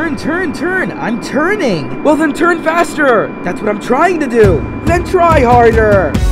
Turn, turn, turn. I'm turning. Well, then turn faster. That's what I'm trying to do. Then try harder.